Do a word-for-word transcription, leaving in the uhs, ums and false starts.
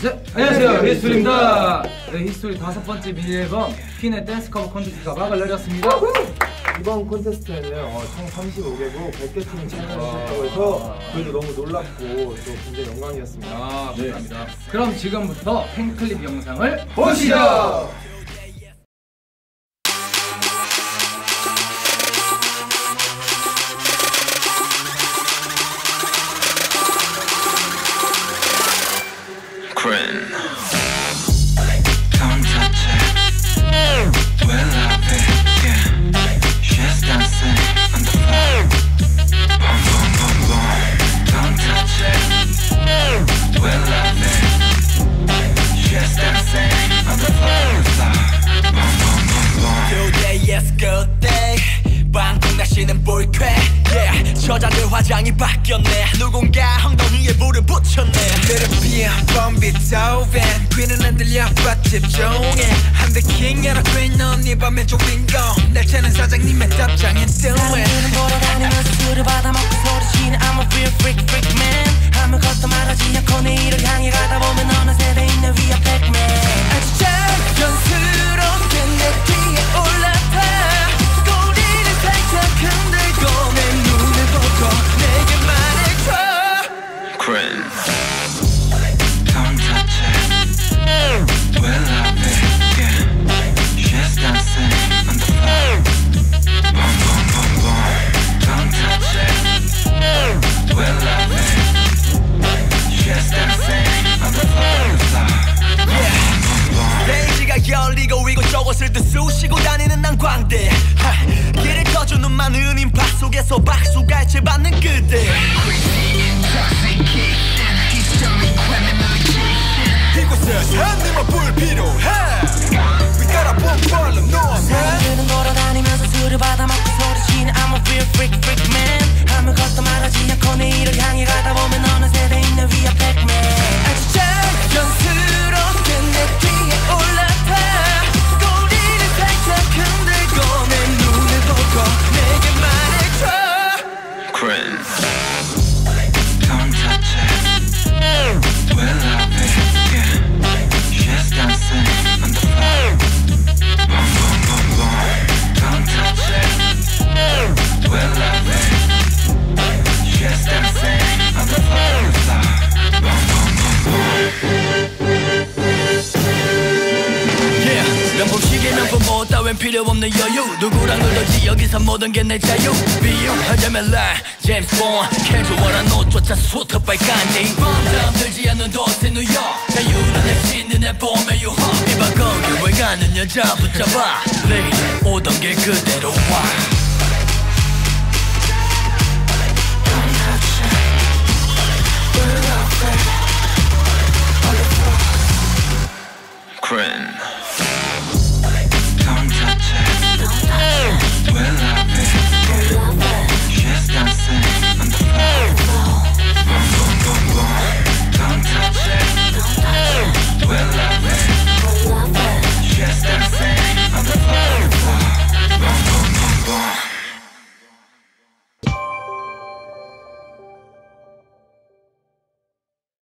네, 안녕하세요. 히스토리입니다. 네, 히스토리 다섯 번째 미니 앨범 퀸의 댄스 커버 콘테스트가 막을 내렸습니다. 이번 콘테스트에는 어, 총 삼십오 개국 백 개 팀이 참여했다고 해서 저희도 너무 놀랍고 또 굉장히 영광이었습니다. 아, 감사합니다. 네. 그럼 지금부터 팬클립 영상을 보시죠. Don't touch it. We love it. Yeah. She's dancing on the floor. Boom, boom, boom, boom. Don't touch it. We love it. She's dancing on the floor. Boom, boom, boom, boom. Today is good day. 방콕 날씨는 볼쾌. Yeah. 저자들 화장이 바뀌었네. 누군가 엉덩이에 물을 붙였네. Little bit from Beethoven. 귀는 안 들려 but 집중해. I'm the king and a queen. 넌 네 밤의 주인공. 날 찾는 사장님의 답장은 do it. 사람들은 보러 다니면서 술을 받아먹고 소리치는 I'm a real freak freak man. 아무것도 말하지 않고 내일을 향해 가다 보면 어느새 내 있는 위에 백맨. 아주 자연스럽게 내 뒤에 올라타. 꼬리를 살짝 흔들고 내 눈을 보고 내게 말해줘. Cream. Don't touch it. We love it. Yeah. She's dancing on the floor. Boom, boom, boom, boom. Don't touch it. We love it. She's dancing on the floor. Yeah. 스테이지가 열리고 이곳저곳을 들쑤시고 다니는 난 광대. 길을 꺼주는 많은 인파 속에서 박수갈채 받는 그대. 이곳은 한입만 불 필요해. We got a boom volume, no man. 사람들은 걸어다니면서 술을 받아먹고 소리치는 I'm a real freak freak man. 아무것도 말하지 않고 내일을 향해 가다 보면 어느새 내 있는 위에 백맨. 아주 자연스럽게 내 뒤에 올라타. 꼬리를 살짝 흔들고 내 눈을 보고 내게 말해줘. Cream. Don't touch it. We love it. Yeah. She's dancing on the floor. Boom, boom, boom, boom. Don't touch it. We love it. She's dancing on the floor. Boom, boom, boom, boom. Yeah. 명품시계 명품 뭐 따윈 필요 없는 여유. 누구랑 놀던지 여기서 모든 게 내 자유. 비유하자면 라 제임스 본 캐주얼한 옷조차 수트 빨간데 부담 들지 않는 도시 뉴욕. 자유는 핵심 눈에 보면 유혹. 이봐 거기 왜 가는 여자 붙잡아. 레이디 오던 길 그대로 와.